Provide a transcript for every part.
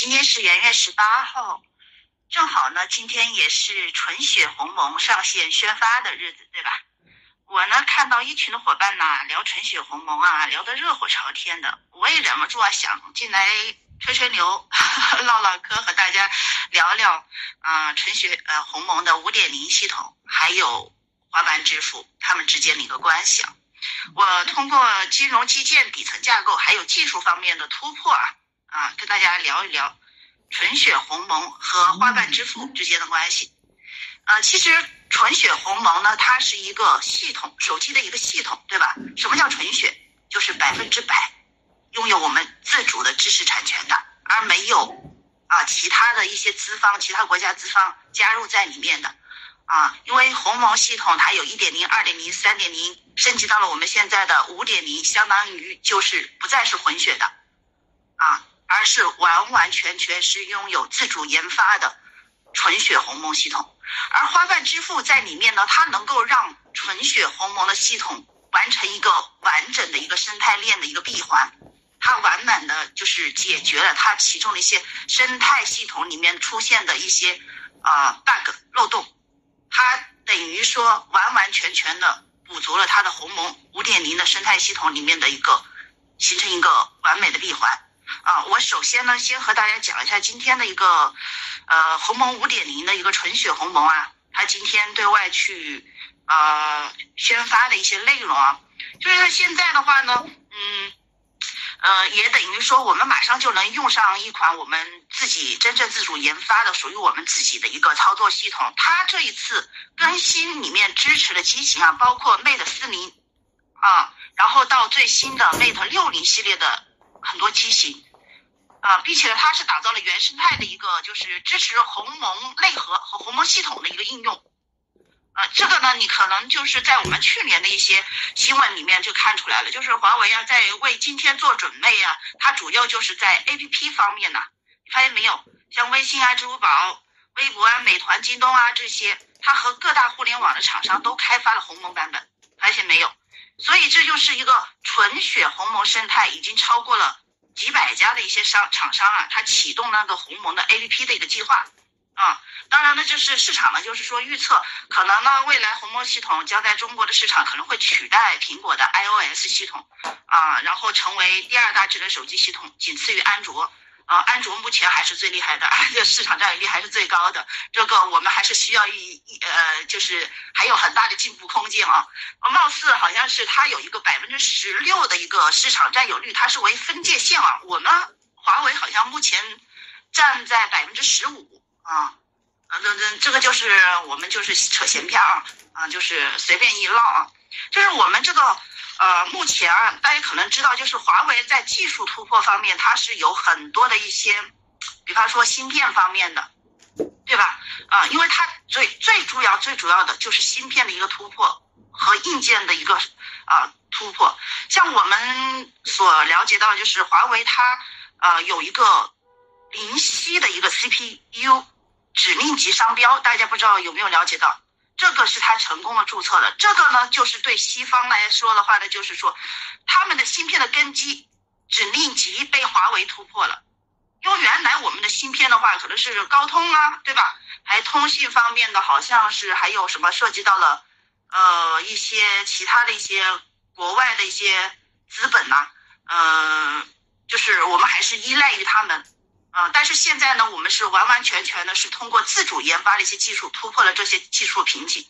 今天是元月18号，正好呢，今天也是纯血鸿蒙上线宣发的日子，对吧？我呢看到一群的伙伴呢聊纯血鸿蒙啊，聊得热火朝天的，我也忍不住想进来吹吹牛，唠唠嗑，和大家聊聊纯血鸿蒙的5.0系统，还有花瓣支付他们之间的一个关系。我通过金融基建底层架构还有技术方面的突破跟大家聊一聊纯血鸿蒙和花瓣支付之间的关系。其实纯血鸿蒙呢，它是一个系统，手机的一个系统，对吧？什么叫纯血？就是100%拥有我们自主的知识产权的，而没有其他的一些资方，其他国家资方加入在里面的因为鸿蒙系统它有 1.0、2.0、3.0， 升级到了我们现在的 5.0， 相当于就是不再是混血的而是完完全全是拥有自主研发的纯血鸿蒙系统。而花瓣支付在里面呢，它能够让纯血鸿蒙的系统完成一个完整的一个生态链的一个闭环，它完满的就是解决了它其中的一些生态系统里面出现的一些bug 漏洞，它等于说完完全全的补足了它的鸿蒙 5.0 的生态系统里面的一个形成一个完美的闭环我首先呢先和大家讲一下今天的一个鸿蒙 5.0 的一个纯血鸿蒙它今天对外去宣发的一些内容就是它现在的话呢也等于说我们马上就能用上一款我们自己真正自主研发的属于我们自己的一个操作系统。它这一次更新里面支持的机型包括 Mate 40然后到最新的 Mate 60系列的很多机型并且它是打造了原生态的一个就是支持鸿蒙内核和鸿蒙系统的一个应用这个呢你可能就是在我们去年的一些新闻里面就看出来了，就是华为在为今天做准备它主要就是在 APP 方面你发现没有，像微信支付宝、微博美团、京东这些，它和各大互联网的厂商都开发了鸿蒙版本，发现没有？所以这就是一个纯血鸿蒙生态，已经超过了几百家的一些厂商它启动那个鸿蒙的 APP 的一个计划当然呢，就是市场呢，就是说预测可能呢，未来鸿蒙系统将在中国的市场可能会取代苹果的 iOS 系统然后成为第2大智能手机系统，仅次于安卓安卓目前还是最厉害的，这市场占有率还是最高的，这个我们还是需要就是还有很大的进步空间貌似好像是它有一个16%的一个市场占有率，它是为分界线我们华为好像目前站在15%这个就是我们就是扯闲篇就是随便一唠就是我们这个目前大家可能知道，就是华为在技术突破方面它是有很多的一些比方说芯片方面的，对吧因为它最主要的就是芯片的一个突破和硬件的一个突破。像我们所了解到，就是华为它有一个灵犀的一个 CPU指令集商标，大家不知道有没有了解到，这个是他成功的注册的。这个呢就是对西方来说的话呢，就是说他们的芯片的根基指令集被华为突破了。因为原来我们的芯片的话可能是高通对吧，还通信方面的好像是还有什么涉及到了一些其他的一些国外的一些资本就是我们还是依赖于他们但是现在呢，我们是完完全全的是通过自主研发的一些技术突破了这些技术瓶颈。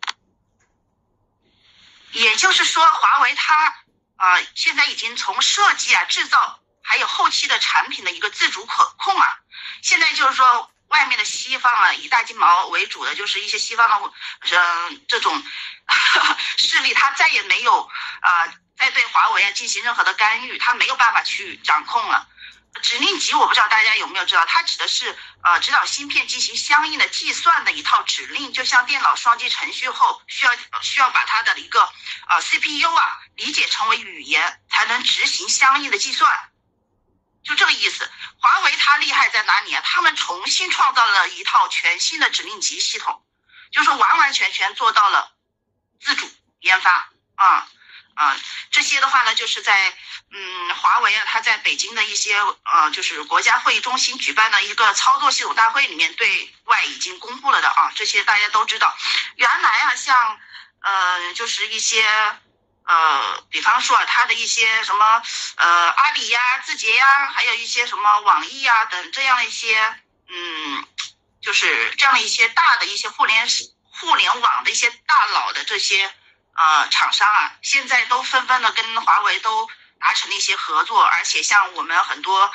也就是说，华为它现在已经从设计制造还有后期的产品的一个自主可控现在就是说外面的西方以大金毛为主的，就是一些西方的这种势力，它再也没有再对华为进行任何的干预，它没有办法去掌控了。指令集我不知道大家有没有知道，它指的是指导芯片进行相应的计算的一套指令，就像电脑双击程序后需要把它的一个CPU 理解成为语言，才能执行相应的计算，就这个意思。华为它厉害在哪里他们重新创造了一套全新的指令集系统，就是完完全全做到了自主研发这些的话呢，就是在华为啊，它在北京的一些就是国家会议中心举办的一个操作系统大会里面对外已经公布了的啊，这些大家都知道。原来啊，像就是一些比方说啊，它的一些什么阿里呀、字节呀，还有一些什么网易啊等这样一些就是这样的一些大的一些互联网的一些大佬的这些厂商啊，现在都纷纷的跟华为都达成了一些合作，而且像我们很多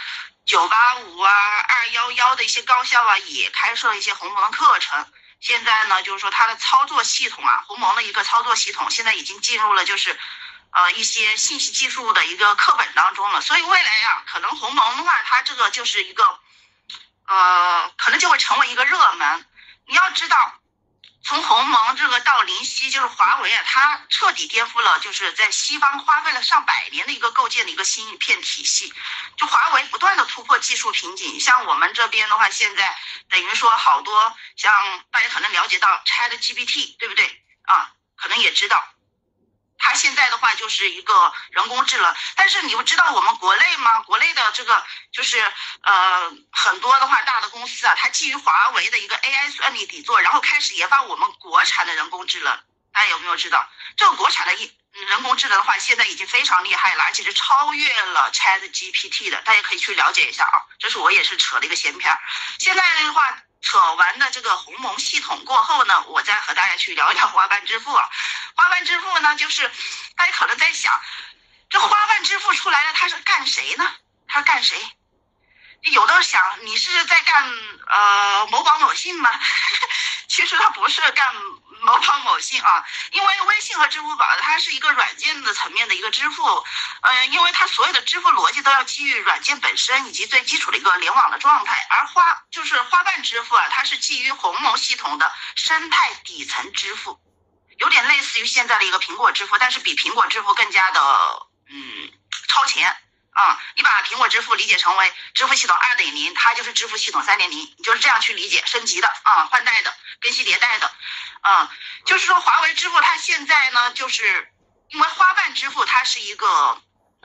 985啊、211的一些高校啊，也开设一些鸿蒙的课程。现在呢，就是说它的操作系统啊，鸿蒙的一个操作系统，现在已经进入了就是一些信息技术的一个课本当中了。所以未来呀，可能鸿蒙的话，它这个就是一个可能就会成为一个热门。你要知道，从鸿蒙这个到灵犀，就是华为啊，它彻底颠覆了就是在西方花费了上百年的一个构建的一个芯片体系。就华为不断的突破技术瓶颈，像我们这边的话，现在等于说好多像大家可能了解到 ChatGPT 对不对啊？可能也知道。它现在的话就是一个人工智能，但是你不知道我们国内吗？国内的这个就是很多的话大的公司啊，它基于华为的一个 AI 算力底座，然后开始研发我们国产的人工智能。大家有没有知道这个国产的人工智能的话，现在已经非常厉害了，而且是超越了 ChatGPT 的，大家可以去了解一下啊。这是我也是扯了一个闲篇。现在的话，扯完的这个鸿蒙系统过后呢，我再和大家去聊一聊花瓣支付啊。花瓣支付呢，就是大家可能在想，这花瓣支付出来了，它是干谁呢？它干谁？有的想你是在干某宝某信吗？其实它不是干某宝某信啊，因为微信和支付宝它是一个软件的层面的一个支付，因为它所有的支付逻辑都要基于软件本身以及最基础的一个联网的状态，而花瓣支付啊，它是基于鸿蒙系统的生态底层支付，有点类似于现在的一个苹果支付，但是比苹果支付更加的超前。你把苹果支付理解成为支付系统 2.0， 它就是支付系统 3.0， 你就是这样去理解，升级的换代的，更新迭代的。就是说华为支付它现在呢，就是因为花瓣支付它是一个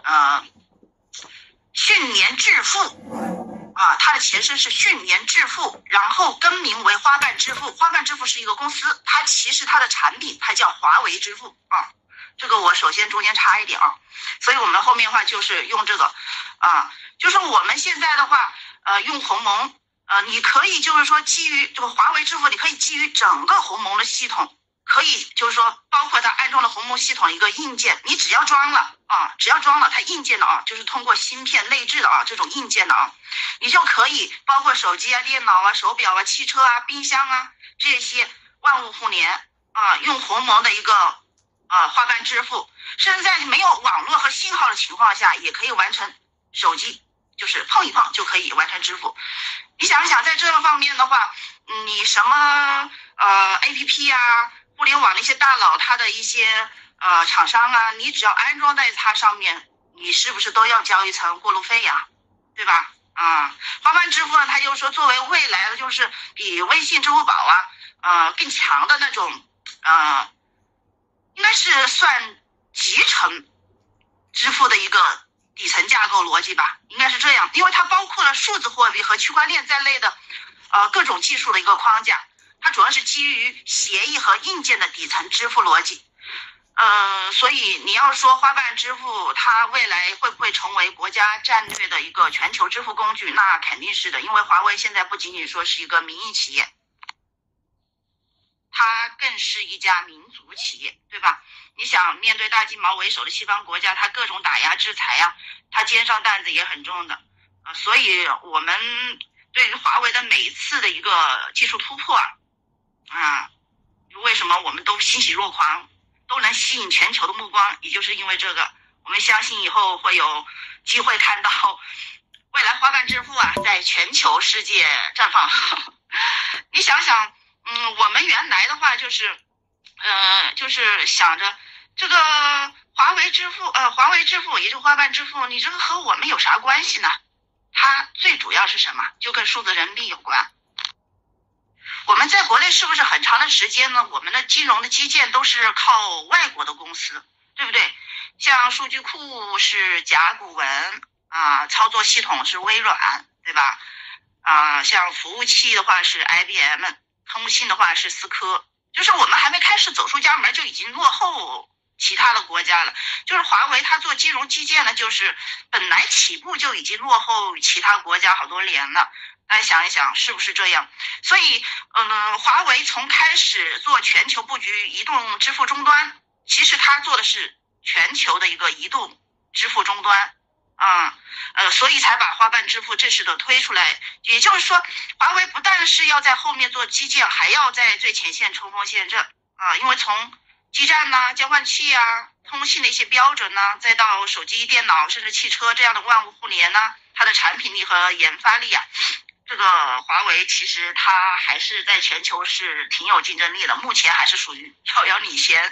迅联致富它的前身是迅联致富，然后更名为花瓣支付。花瓣支付是一个公司，它其实它的产品它叫华为支付这个我首先中间插一点所以我们后面的话就是用这个就是我们现在的话用鸿蒙你可以就是说基于这个华为支付，你可以基于整个鸿蒙的系统，可以就是说包括它安装了鸿蒙系统一个硬件，你只要装了它硬件的就是通过芯片内置的这种硬件的你就可以包括手机电脑手表汽车冰箱这些万物互联用鸿蒙的一个花瓣支付，甚至在没有网络和信号的情况下，也可以完成手机就是碰一碰就可以完成支付。你想一想，在这个方面的话，你什么APP 互联网的一些大佬，它的一些厂商你只要安装在它上面，你是不是都要交一层过路费对吧？花瓣支付呢，它就是说作为未来的就是比微信、支付宝更强的那种应该是算集成支付的一个底层架构逻辑吧，应该是这样，因为它包括了数字货币和区块链在内的各种技术的一个框架，它主要是基于协议和硬件的底层支付逻辑。所以你要说花瓣支付它未来会不会成为国家战略的一个全球支付工具，那肯定是的，因为华为现在不仅仅说是一个民营企业，它更是一家民族企业，对吧？你想面对大金毛为首的西方国家，它各种打压制裁它肩上担子也很重的所以我们对于华为的每一次的一个技术突破为什么我们都欣喜若狂，都能吸引全球的目光，也就是因为这个，我们相信以后会有机会看到未来花瓣支付在全球世界绽放你想想我们原来的话就是想着这个华为支付也就是花瓣支付，你这个和我们有啥关系呢？它最主要是什么？就跟数字人民币有关。我们在国内是不是很长的时间呢？我们的金融的基建都是靠外国的公司，对不对？ 像数据库是甲骨文啊，操作系统是微软，对吧？啊，像服务器的话是 IBM， 通信的话是思科，就是我们还没开始走出家门就已经落后其他的国家了。就是华为它做金融基建呢，就是本来起步就已经落后其他国家好多年了。大家想一想是不是这样？所以华为从开始做全球布局移动支付终端，其实它做的是全球的一个移动支付终端所以才把花瓣支付正式的推出来。也就是说，华为不但是要在后面做基建，还要在最前线冲锋陷阵因为从基站呐、交换器啊、通信的一些标准呐，再到手机、电脑甚至汽车这样的万物互联呐，它的产品力和研发力这个华为其实它还是在全球是挺有竞争力的，目前还是属于遥遥领先。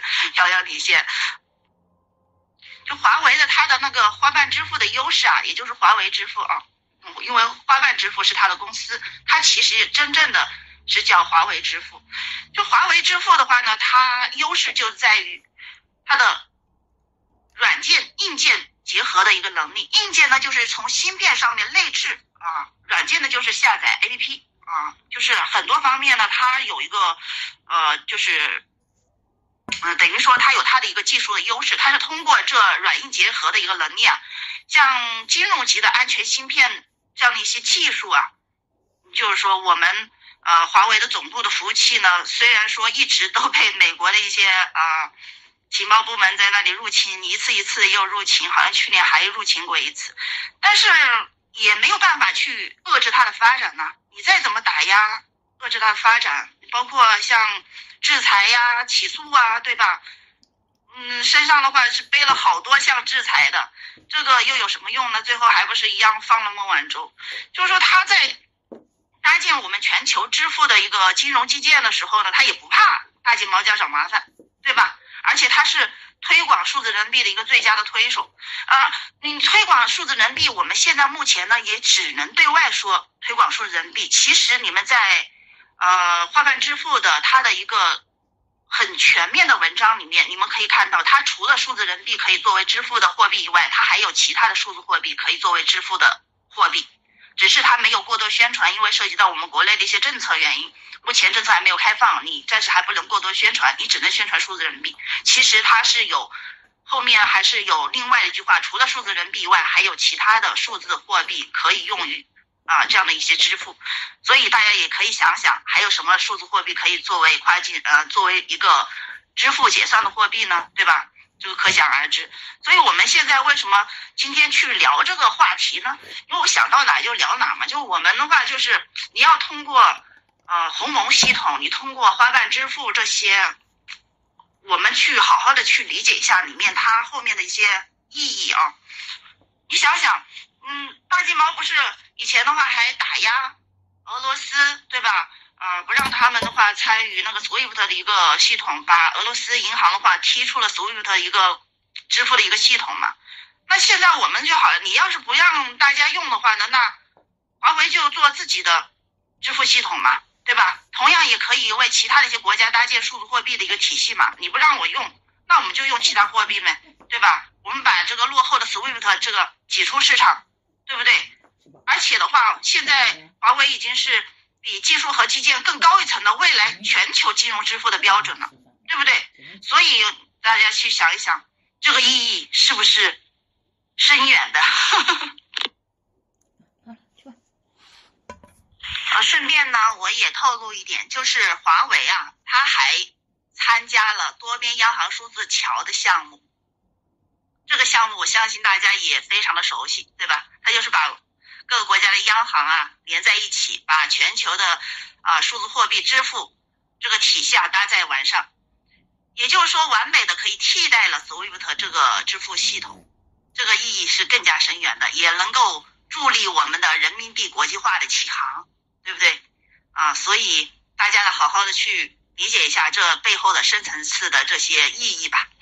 就华为的它的那个花瓣支付的优势也就是华为支付因为花瓣支付是它的公司，它其实真正的是叫华为支付。就华为支付的话呢，它优势就在于它的软件硬件结合的一个能力。硬件呢就是从芯片上面内置软件呢就是下载 APP 就是很多方面呢它有一个就是等于说它有它的一个技术的优势，它是通过这软硬结合的一个能力像金融级的安全芯片这样的一些技术就是说我们华为的总部的服务器呢，虽然说一直都被美国的一些情报部门在那里入侵，一次一次又入侵，好像去年还入侵过一次，但是也没有办法去遏制它的发展呢。你再怎么打压遏制它的发展，包括像制裁呀、起诉对吧？身上的话是背了好多项制裁的，这个又有什么用呢？最后还不是一样放了孟晚舟。就是说他在搭建我们全球支付的一个金融基建的时候呢，他也不怕大金毛家找麻烦，对吧？而且他是推广数字人民币的一个最佳的推手你推广数字人民币，我们现在目前呢也只能对外说推广数字人民币。其实你们在花瓣支付的它的一个很全面的文章里面，你们可以看到，它除了数字人民币可以作为支付的货币以外，它还有其他的数字货币可以作为支付的货币，只是它没有过多宣传，因为涉及到我们国内的一些政策原因，目前政策还没有开放，你暂时还不能过多宣传，你只能宣传数字人民币。其实它是有后面还是有另外一句话，除了数字人民币以外，还有其他的数字货币可以用于这样的一些支付。所以大家也可以想想，还有什么数字货币可以作为作为一个支付结算的货币呢？对吧？这个可想而知。所以我们现在为什么今天去聊这个话题呢？因为我想到哪就聊哪嘛。就我们的话，就是你要通过鸿蒙系统，你通过花瓣支付这些，我们去好好的去理解一下里面它后面的一些意义你想想，大金毛不是以前的话还打压俄罗斯，对吧？不让他们的话参与那个 SWIFT 的一个系统，把俄罗斯银行的话踢出了 SWIFT 的一个支付的一个系统嘛。那现在我们就好了，你要是不让大家用的话呢，那华为就做自己的支付系统嘛，对吧？同样也可以为其他的一些国家搭建数字货币的一个体系嘛。你不让我用，那我们就用其他货币呗，对吧？我们把这个落后的 SWIFT 这个挤出市场，对不对？而且的话，现在华为已经是比技术和基建更高一层的未来全球金融支付的标准了，对不对？所以大家去想一想，这个意义是不是深远的？顺便呢，我也透露一点，就是华为它还参加了多边央行数字桥的项目。这个项目我相信大家也非常的熟悉，对吧？它就是把各个国家的央行连在一起，把全球的数字货币支付这个体系搭在完上，也就是说完美的可以替代了 SWIFT 这个支付系统。这个意义是更加深远的，也能够助力我们的人民币国际化的起航，对不对？所以大家好好的去理解一下这背后的深层次的这些意义吧。